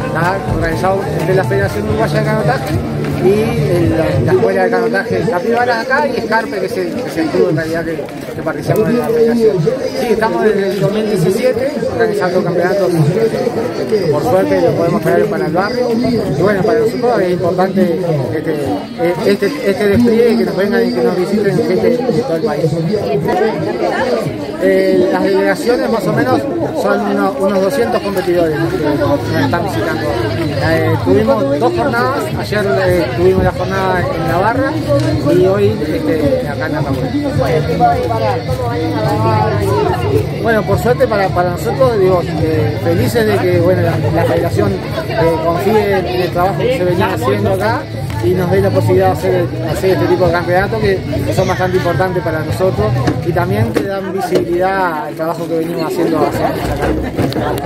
está organizado entre la Federación Uruguaya de Canotaje y la Escuela de Canotaje Capibara acá y Escarpe, que es el club en realidad que participamos en la federación. Sí, estamos desde el 2017 organizando campeonatos, por suerte lo podemos traer para el barrio, y bueno, para nosotros es importante este despliegue, que nos vengan y que nos visiten gente de todo el país. Las delegaciones más o menos son unos 200 competidores que nos están visitando. Tuvimos 2 jornadas, ayer tuvimos la jornada en Navarra y hoy acá en Atahualpa. Bueno, por suerte para nosotros, digo, felices de que bueno, la federación confíe en el trabajo que se venía haciendo acá y nos dé la posibilidad de hacer este tipo de campeonatos que son bastante importantes para nosotros y también que dan visibilidad al trabajo que venimos haciendo hace años acá.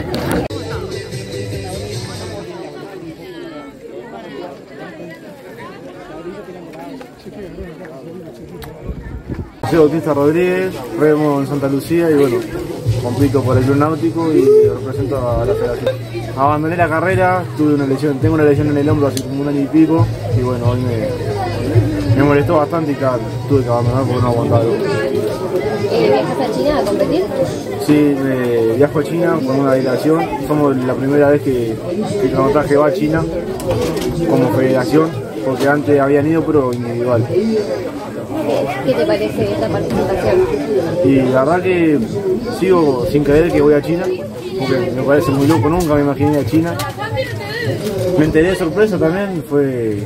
Soy Bautista Rodríguez, remo en Santa Lucía y bueno, compito por el Club Náutico y represento a la federación. Abandoné la carrera, tuve una lesión, tengo una lesión en el hombro hace como 1 año y pico y bueno, hoy me molestó bastante y tuve que abandonar porque no aguantaba. ¿Viajas a China a competir? Sí, viajo a China con una delegación, somos la primera vez que el canotaje va a China como federación, porque antes habían ido pero individual. ¿Qué te parece esta participación? Y la verdad que sigo sin creer que voy a China, porque me parece muy loco, nunca me imaginé a China. Me enteré de sorpresa también, fue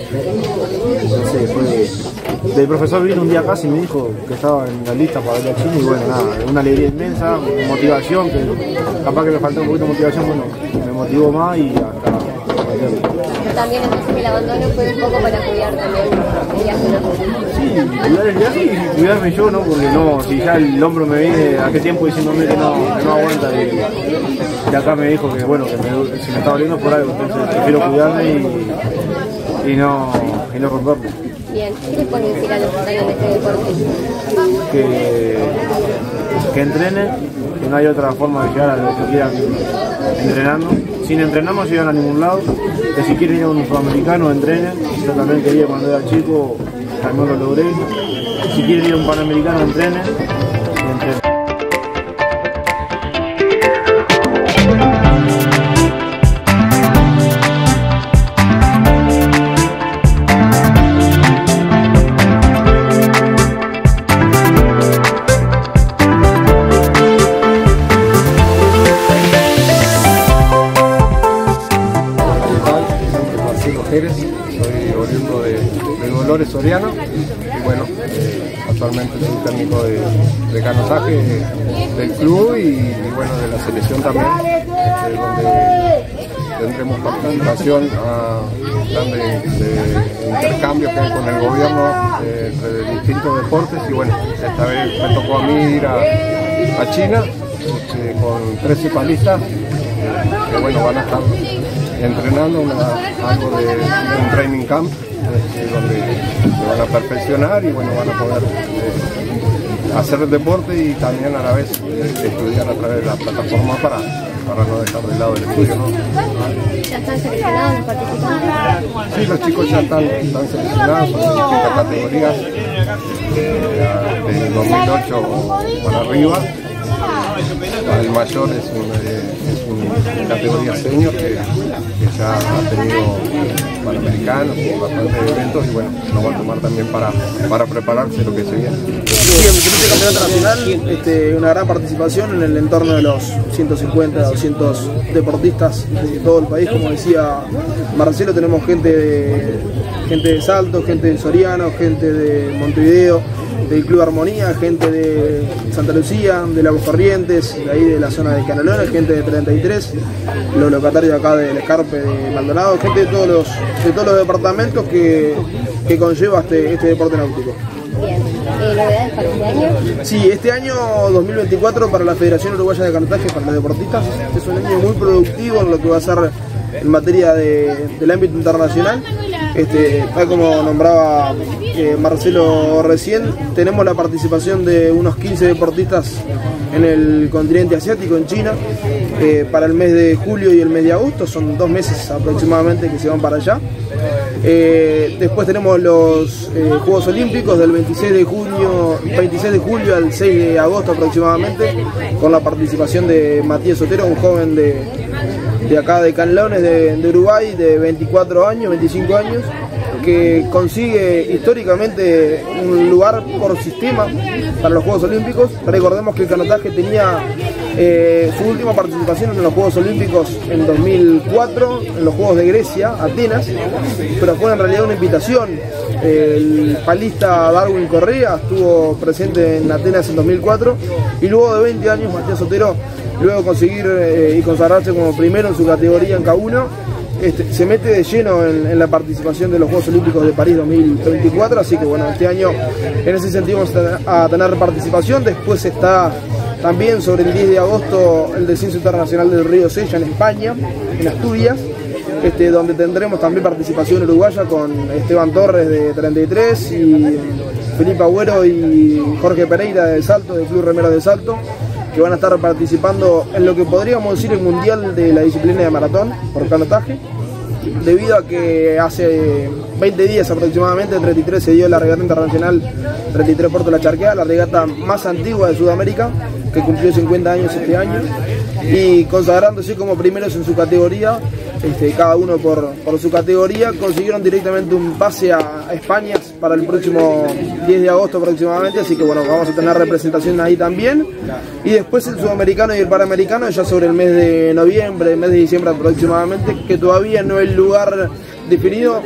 del profesor vino un día acá y me dijo que estaba en la lista para ir a China y bueno, nada, una alegría inmensa, motivación, que capaz que me faltó un poquito de motivación, bueno, me motivó más y hasta también entonces el abandono fue un poco para cuidar también el viaje, ¿no? Sí, cuidar el viaje y cuidarme yo, ¿no? Porque no, si ya el hombro me viene hace tiempo diciéndome que no aguanta y acá me dijo que bueno, que si me estaba doliendo por algo, entonces prefiero cuidarme y no romperme. Bien, ¿qué les pueden decir a los que están en este deporte? Que entrenen, que no hay otra forma de llegar a lo que quieran entrenando. Sin entrenar no llegan a ningún lado, que si quieren ir a un sudamericano entrenen, yo también quería cuando era chico, también lo logré. Si quieren ir a un panamericano entrenen y entrenen. Soy oriundo de Dolores, Soriano y bueno, actualmente soy técnico de canotaje del club y bueno, de la selección también, donde tendremos participación a plan de intercambios que hay con el gobierno entre distintos deportes y bueno, esta vez me tocó a mí ir a China con 13 palistas que bueno, van a estar entrenando algo de un training camp donde se van a perfeccionar y bueno, van a poder hacer el deporte y también a la vez estudiar a través de la plataforma para no dejar de lado el estudio, ¿no? ¿Ya están seleccionados los participantes? Sí, los chicos ya están seleccionados, son distintas categorías de 2008 para arriba. El mayor es una categoría senior que ya ha tenido panamericanos y bastantes eventos y bueno, lo va a tomar también para prepararse lo que se viene. Sí, en mi primer campeonato nacional, una gran participación en el entorno de los 150, 200 deportistas de todo el país. Como decía Marcelo, tenemos gente de Salto, gente de Soriano, gente de Montevideo, del Club Armonía, gente de Santa Lucía, de Lagos Corrientes, de ahí de la zona de Canalona, gente de 33, los locatarios acá del Escarpe, de Maldonado, gente de todos los departamentos que conlleva este deporte náutico. Bien, ¿novedades para este año? Sí, este año 2024 para la Federación Uruguaya de Canotaje, para los deportistas, es un año muy productivo en lo que va a ser en materia del ámbito internacional. Tal como nombraba Marcelo recién, tenemos la participación de unos 15 deportistas en el continente asiático, en China, para el mes de julio y el mes de agosto. Son 2 meses aproximadamente que se van para allá. Después tenemos los Juegos Olímpicos del 26 de julio al 6 de agosto aproximadamente, con la participación de Matías Sotero, un joven de acá de Canlones, de Uruguay, de 24 años, 25 años, que consigue históricamente un lugar por sistema para los Juegos Olímpicos. Recordemos que el canotaje tenía su última participación en los Juegos Olímpicos en 2004, en los Juegos de Grecia, Atenas, pero fue en realidad una invitación. El palista Darwin Correa estuvo presente en Atenas en 2004 y luego de 20 años Matías Sotero, luego de conseguir y consagrarse como primero en su categoría en K1, se mete de lleno en la participación de los Juegos Olímpicos de París 2024, así que bueno, este año en ese sentido vamos a tener participación. Después está también sobre el 10 de agosto el descenso internacional del Río Sella en España, en Asturias, donde tendremos también participación uruguaya con Esteban Torres de 33 y Felipe Agüero y Jorge Pereira de Salto, del Club Remeros de Salto, que van a estar participando en lo que podríamos decir el mundial de la disciplina de maratón por canotaje, debido a que hace 20 días aproximadamente, el 33, se dio la regata internacional 33 Puerto La Charqueada, la regata más antigua de Sudamérica, que cumplió 50 años este año, y consagrándose como primeros en su categoría, cada uno por su categoría, consiguieron directamente un pase a España para el próximo 10 de agosto aproximadamente, así que bueno, vamos a tener representación ahí también. Y después el sudamericano y el panamericano ya sobre el mes de noviembre, el mes de diciembre aproximadamente, que todavía no es el lugar definido,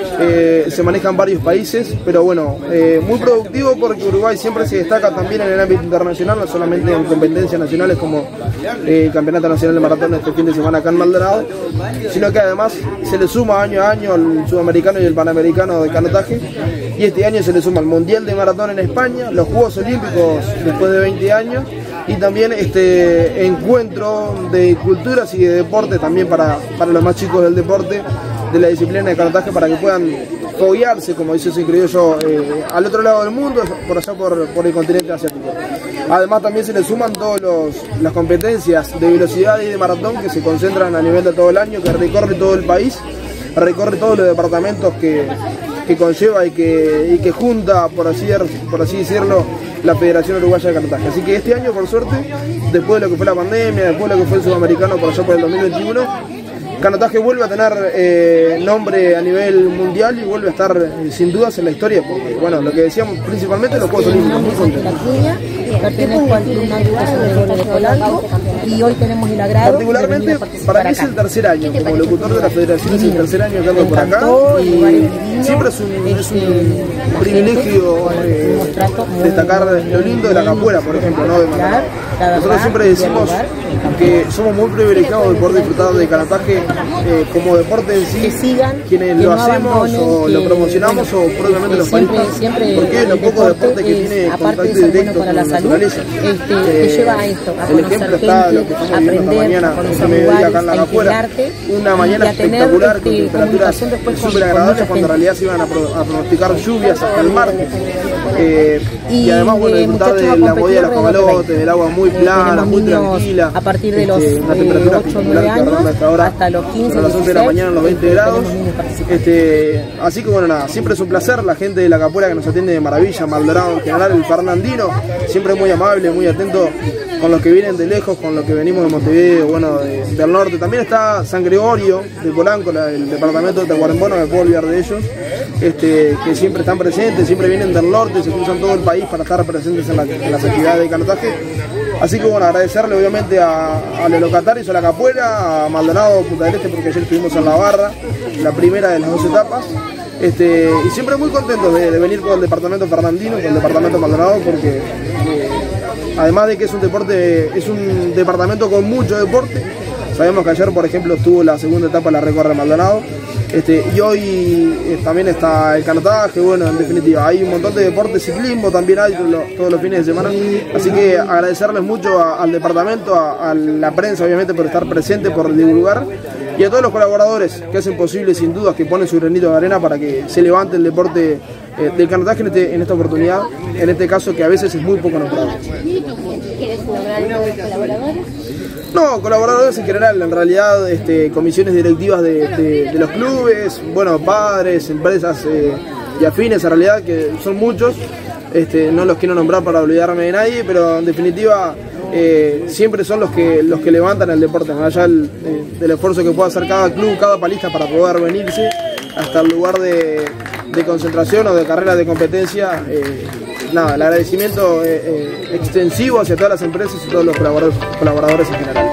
se manejan varios países, pero bueno, muy productivo porque Uruguay siempre se destaca también en el ámbito internacional, no solamente en competencias nacionales como el Campeonato Nacional de Maratón este fin de semana acá en Maldonado, sino que además se le suma año a año el sudamericano y el panamericano de canotaje, y este año se le suma el Mundial de Maratón en España, los Juegos Olímpicos después de 20 años, y también este encuentro de culturas y de deporte también para los más chicos del deporte, de la disciplina de canotaje, para que puedan foguearse, como dice ese criollo, al otro lado del mundo, por allá por el continente asiático. Además también se le suman todas las competencias de velocidad y de maratón que se concentran a nivel de todo el año, que recorre todo el país, recorre todos los departamentos que conlleva y que junta, por así decirlo, la Federación Uruguaya de Canotaje. Así que este año, por suerte, después de lo que fue la pandemia, después de lo que fue el sudamericano por allá por el 2021, canotaje vuelve a tener nombre a nivel mundial y vuelve a estar sin dudas en la historia, porque bueno, lo que decíamos principalmente los Juegos Olímpicos, muy contentos. Pertenezco al Club Náutico de Polanco y hoy tenemos el agrado. Particularmente, para mí es el tercer año, como locutor de la Federación es el tercer año que ando por acá, y siempre es un privilegio destacar lo lindo de la capoeira, por ejemplo, ¿no? De Maldonado. Nosotros siempre decimos que somos muy privilegiados de poder disfrutar de canotaje como deporte en sí, quienes lo hacemos o lo promocionamos o propiamente los países, porque es lo poco deporte que tiene contacto directo con la naturaleza. Te lleva a esto, a conocer gente, a aprender, a conocer lugares, a integrarte, una mañana espectacular con temperaturas súper agradables, cuando en realidad se iban a pronosticar lluvias hasta el martes. Y además, bueno, disfrutar de la bodega de los camalotes, del agua muy plana, muy tranquila, a partir de los una temperatura 8 o 9 años hasta los 15, a las 11 de la mañana, los 20 grados. Así que bueno, nada, siempre es un placer, la gente de la capoeira que nos atiende de maravilla, Maldonado en general, el fernandino, siempre muy amable, muy atento con los que vienen de lejos, con los que venimos de Montevideo, bueno, del norte. También está San Gregorio de Polanco, el departamento de Tacuarembó, no me puedo olvidar de ellos, que siempre están presentes, siempre vienen del norte, se cruzan todo el país para estar presentes en las actividades de canotaje. Así que bueno, agradecerle obviamente a los locatarios, a la capoeira, a Maldonado, Punta del Este, porque ayer estuvimos en la barra, la primera de las 2 etapas. Y siempre muy contentos de venir con el departamento fernandino, con el departamento Maldonado, porque además de que es un departamento con mucho deporte. Sabemos que ayer, por ejemplo, estuvo la segunda etapa de la Recorre Maldonado, y hoy también está el canotaje. Bueno, en definitiva, hay un montón de deportes, ciclismo también hay todos los fines de semana. Así que agradecerles mucho al departamento, a la prensa obviamente por estar presente, por divulgar. y a todos los colaboradores que hacen posible, sin dudas, que ponen su granito de arena para que se levante el deporte del canotaje en esta oportunidad, en este caso que a veces es muy poco nombrado. ¿Quieres nombrar algunos colaboradores? No, colaboradores en general, en realidad comisiones directivas de los clubes, bueno, padres, empresas y afines en realidad, que son muchos, no los quiero nombrar para olvidarme de nadie, pero en definitiva siempre son los que levantan el deporte, más allá del esfuerzo que pueda hacer cada club, cada palista para poder venirse hasta el lugar de concentración o de carrera de competencia. Nada, el agradecimiento extensivo hacia todas las empresas y todos los colaboradores en general.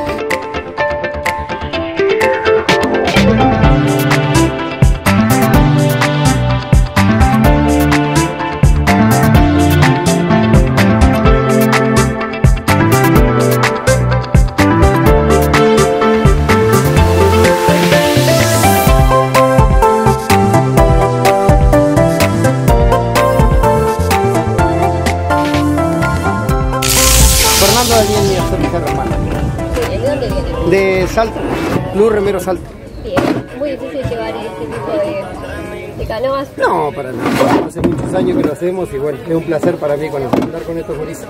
De Salta, Club Remero Salta. Bien, muy difícil llevar este tipo de canoas. No, para nada. Hace muchos años que lo hacemos y bueno, es un placer para mí andar con estos gurises.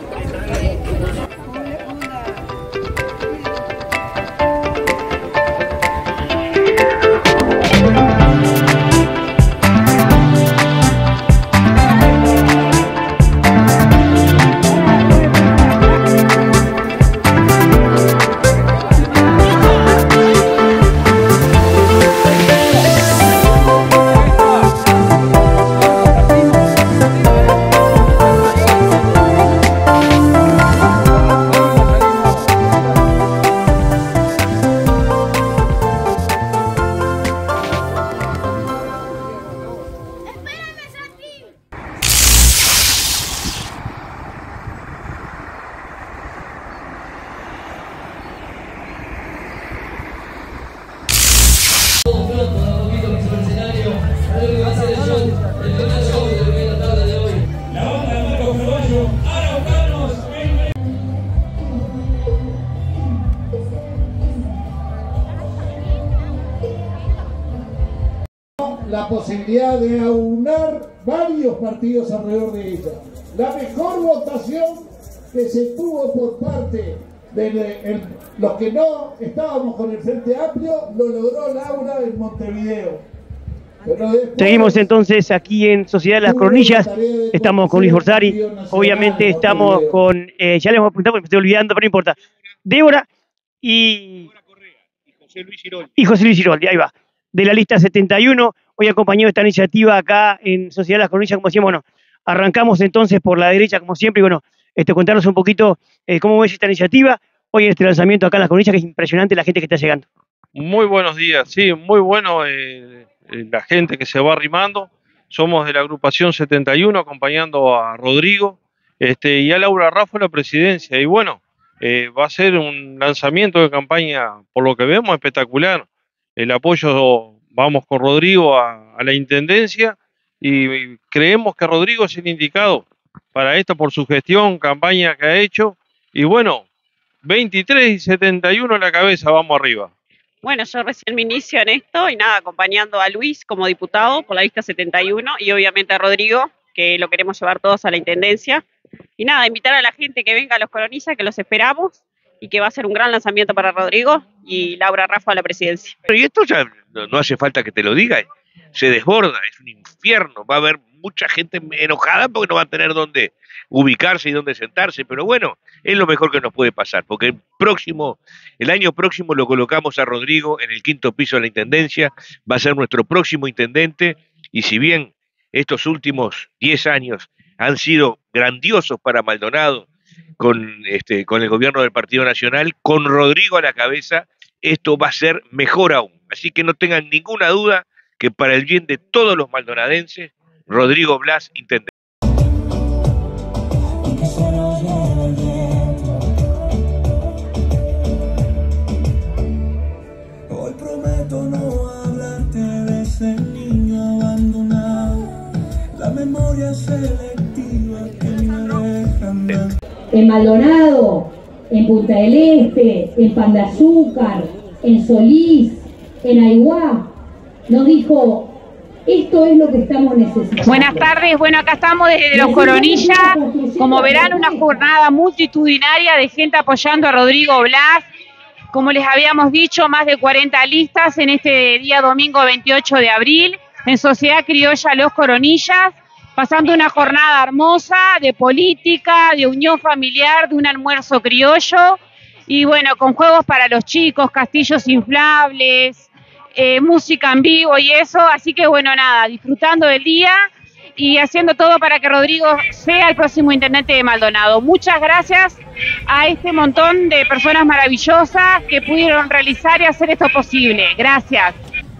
La posibilidad de aunar varios partidos alrededor de ella. La mejor votación que se tuvo por parte de los que no estábamos con el Frente Amplio lo logró Laura en Montevideo. Seguimos entonces aquí en Sociedad de las Cornillas, estamos con Luis Borsari, obviamente estamos con, ya les voy a apuntar porque me estoy olvidando, pero no importa, Débora y José Luis Giroldi, ahí va, de la lista 71, hoy acompañado esta iniciativa acá en Sociedad de las Cornillas, como decíamos, bueno, arrancamos entonces por la derecha como siempre, y bueno, contarnos un poquito cómo ves esta iniciativa, hoy en este lanzamiento acá en las Cornillas, que es impresionante la gente que está llegando. Muy buenos días, sí, muy bueno la gente que se va arrimando. Somos de la agrupación 71 acompañando a Rodrigo y a Laura Raffo la presidencia. Y bueno, va a ser un lanzamiento de campaña, por lo que vemos, espectacular. El apoyo, vamos con Rodrigo a la intendencia y creemos que Rodrigo es el indicado para esto por su gestión, campaña que ha hecho. Y bueno, 23 y 71 a la cabeza, vamos arriba. Bueno, yo recién me inicio en esto y nada, acompañando a Luis como diputado por la lista 71 y obviamente a Rodrigo, que lo queremos llevar todos a la intendencia. Y nada, invitar a la gente que venga a los Cornillas, que los esperamos y que va a ser un gran lanzamiento para Rodrigo y Laura Raffo a la presidencia. Y esto ya no hace falta que te lo diga, se desborda, es un infierno, va a haber mucha gente enojada porque no va a tener dónde ubicarse y dónde sentarse, pero bueno, es lo mejor que nos puede pasar, porque el año próximo lo colocamos a Rodrigo en el 5º piso de la intendencia, va a ser nuestro próximo intendente, y si bien estos últimos 10 años han sido grandiosos para Maldonado con el gobierno del Partido Nacional, con Rodrigo a la cabeza, esto va a ser mejor aún, así que no tengan ninguna duda que para el bien de todos los maldonadenses, Rodrigo Blas, intendente. Hoy prometo no hablarte de ese niño abandonado, la memoria selectiva que me dejan. En Maldonado, en Punta del Este, en Pan de Azúcar, en Solís, en Aiguá, nos dijo: esto es lo que estamos necesitando. Buenas tardes, bueno, acá estamos desde Los Coronillas. Como verán, una jornada multitudinaria de gente apoyando a Rodrigo Blas. Como les habíamos dicho, más de 40 listas en este día domingo 28 de abril en Sociedad Criolla Los Coronillas, pasando una jornada hermosa de política, de unión familiar, de un almuerzo criollo y bueno, con juegos para los chicos, castillos inflables, música en vivo y eso, así que bueno, nada, disfrutando del día y haciendo todo para que Rodrigo sea el próximo intendente de Maldonado. Muchas gracias a este montón de personas maravillosas que pudieron realizar y hacer esto posible. Gracias.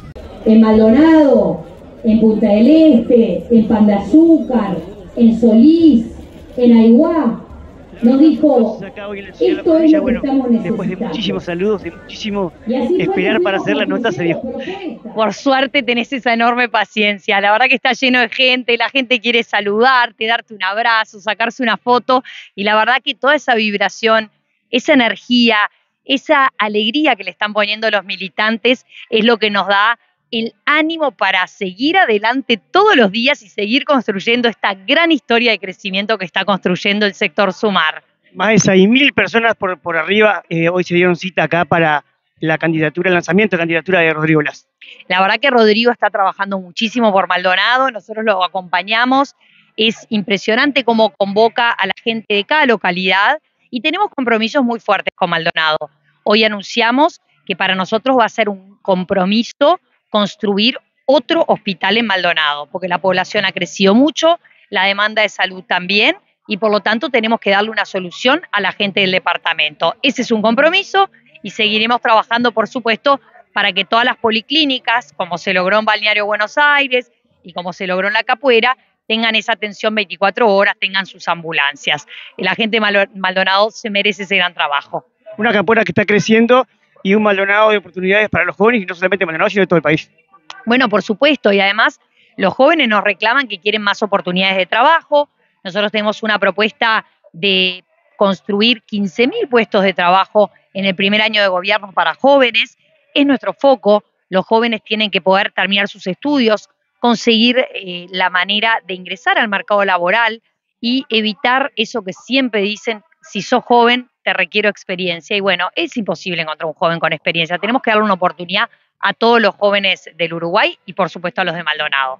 En Maldonado, en Punta del Este, en Pan de Azúcar, en Solís, en Aiguá, nos dijo: esto es lo que estamos necesitando. Después de muchísimos saludos, de muchísimo esperar para hacer la nota, se dio. Por suerte tenés esa enorme paciencia. La verdad que está lleno de gente, la gente quiere saludarte, darte un abrazo, sacarse una foto. Y la verdad que toda esa vibración, esa energía, esa alegría que le están poniendo los militantes es lo que nos da el ánimo para seguir adelante todos los días y seguir construyendo esta gran historia de crecimiento que está construyendo el sector Sumar. Más de 6.000 personas por arriba hoy se dieron cita acá para la candidatura, el lanzamiento de la candidatura de Rodrigo Blas. La verdad que Rodrigo está trabajando muchísimo por Maldonado, nosotros lo acompañamos, es impresionante cómo convoca a la gente de cada localidad y tenemos compromisos muy fuertes con Maldonado. Hoy anunciamos que para nosotros va a ser un compromiso construir otro hospital en Maldonado, porque la población ha crecido mucho, la demanda de salud también, y por lo tanto tenemos que darle una solución a la gente del departamento. Ese es un compromiso y seguiremos trabajando, por supuesto, para que todas las policlínicas, como se logró en Balneario Buenos Aires y como se logró en La Capuera, tengan esa atención 24 horas, tengan sus ambulancias. La gente de Maldonado se merece ese gran trabajo. Una Capuera que está creciendo y un Maldonado de oportunidades para los jóvenes, y no solamente Maldonado, sino de todo el país. Bueno, por supuesto, y además los jóvenes nos reclaman que quieren más oportunidades de trabajo. Nosotros tenemos una propuesta de construir 15.000 puestos de trabajo en el primer año de gobierno para jóvenes. Es nuestro foco. Los jóvenes tienen que poder terminar sus estudios, conseguir la manera de ingresar al mercado laboral y evitar eso que siempre dicen: si sos joven, te requiero experiencia. Y bueno, es imposible encontrar un joven con experiencia. Tenemos que darle una oportunidad a todos los jóvenes del Uruguay y por supuesto a los de Maldonado.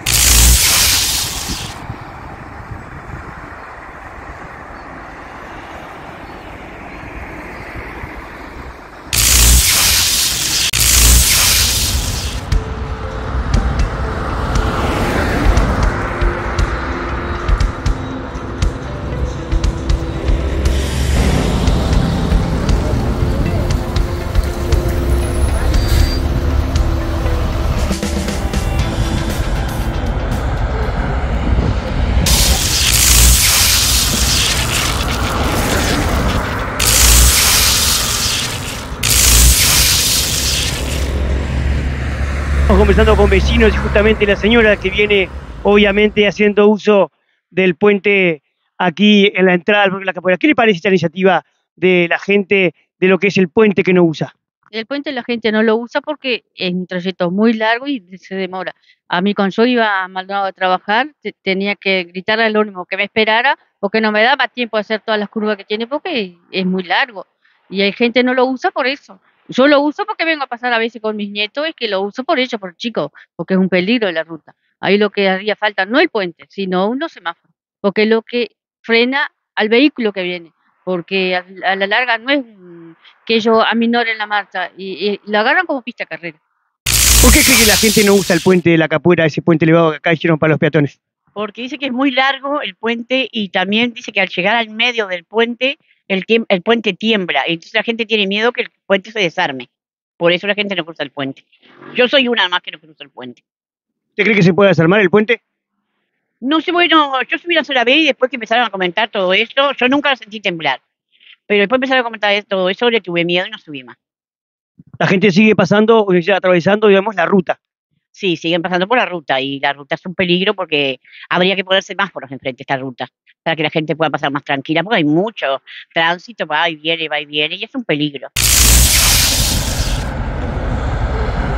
Estamos conversando con vecinos y justamente la señora que viene obviamente haciendo uso del puente aquí en la entrada al Parque La Capuera. ¿Qué le parece esta iniciativa de la gente de lo que es el puente que no usa? El puente la gente no lo usa porque es un trayecto muy largo y se demora. A mí cuando yo iba a Maldonado a trabajar tenía que gritarle al ómnibus que me esperara porque no me daba tiempo de hacer todas las curvas que tiene porque es muy largo. Y hay gente que no lo usa por eso. Yo lo uso porque vengo a pasar a veces con mis nietos y que lo uso por ellos, por chicos, porque es un peligro la ruta. Ahí lo que haría falta no el puente, sino unos semáforos, porque es lo que frena al vehículo que viene, porque a la larga no es que ellos aminoren la marcha y lo agarran como pista de carrera. ¿Por qué cree que la gente no usa el puente de La Capuera, ese puente elevado que acá hicieron para los peatones? Porque dice que es muy largo el puente y también dice que al llegar al medio del puente el puente tiembla, entonces la gente tiene miedo que el puente se desarme. Por eso la gente no cruza el puente. Yo soy una más que no cruza el puente. ¿Usted cree que se puede desarmar el puente? No sé, bueno, yo subí una sola vez y después que empezaron a comentar todo esto, yo nunca lo sentí temblar. Pero después empezaron a comentar todo eso, le tuve miedo y no subí más. La gente sigue pasando, o sea, atravesando, digamos, la ruta. Sí, siguen pasando por la ruta y la ruta es un peligro porque habría que poner semáforos enfrente de esta ruta para que la gente pueda pasar más tranquila porque hay mucho tránsito, va y viene y es un peligro.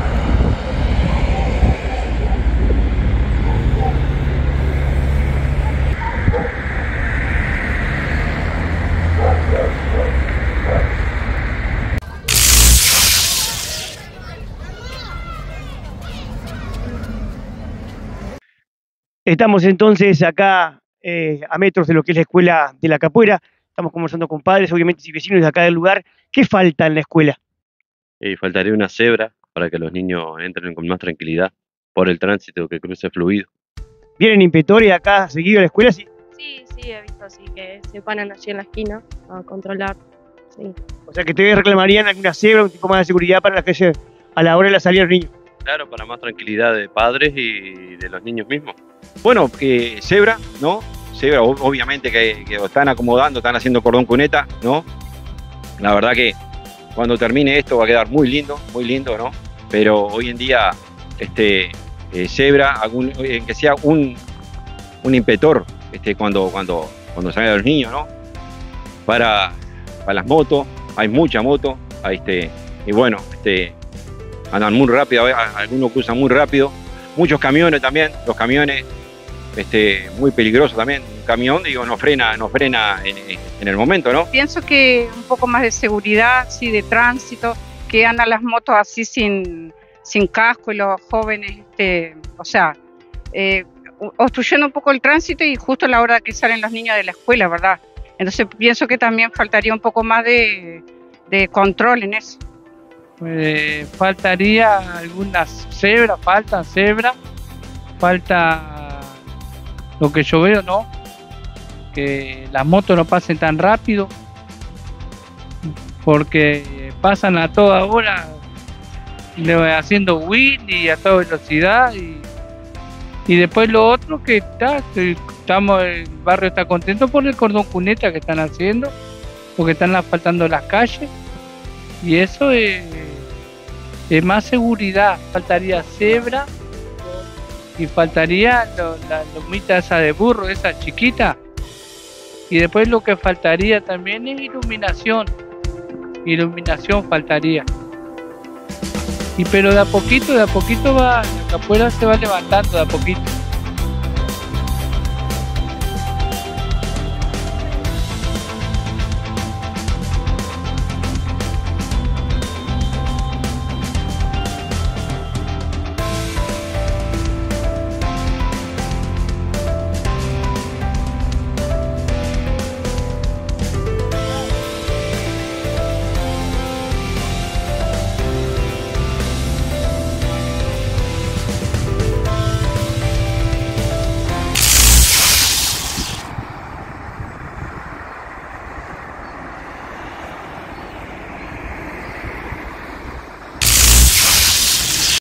Estamos entonces acá a metros de lo que es la escuela de la Capuera. Estamos conversando con padres, obviamente, y vecinos de acá del lugar. ¿Qué falta en la escuela? Faltaría una cebra para que los niños entren con más tranquilidad por el tránsito, que cruce fluido. ¿Vienen inspectores acá seguido a la escuela? Sí. Sí, he visto así que se paran allí en la esquina a controlar. Sí. O sea que te reclamarían alguna cebra, un tipo más de seguridad para la calle a la hora de la salida de los niños. Claro, para más tranquilidad de padres y de los niños mismos. Bueno, cebra, ¿no? Cebra, obviamente que están acomodando, están haciendo cordón cuneta, ¿no? La verdad que cuando termine esto va a quedar muy lindo, ¿no? Pero hoy en día, cebra, que sea un inspector, cuando salgan los niños, ¿no? Para las motos, hay mucha moto, y bueno, andan muy rápido, algunos cruzan muy rápido, muchos camiones también, los camiones, muy peligroso también, un camión, digo, no frena en el momento, ¿no? Pienso que un poco más de seguridad, sí, de tránsito, que andan las motos así sin casco y los jóvenes, obstruyendo un poco el tránsito y justo a la hora que salen los niños de la escuela, ¿verdad? Entonces pienso que también faltaría un poco más de control en eso. Faltaría algunas cebras, falta lo que yo veo, ¿no? Que las motos no pasen tan rápido, porque pasan a toda hora haciendo wheel y a toda velocidad y después lo otro que el barrio está contento por el cordón cuneta que están haciendo, porque están asfaltando las calles y eso es más seguridad. Faltaría cebra y faltaría la lomita esa de burro, esa chiquita, y después lo que faltaría también es iluminación faltaría. Pero de a poquito va, la Capuera se va levantando de a poquito.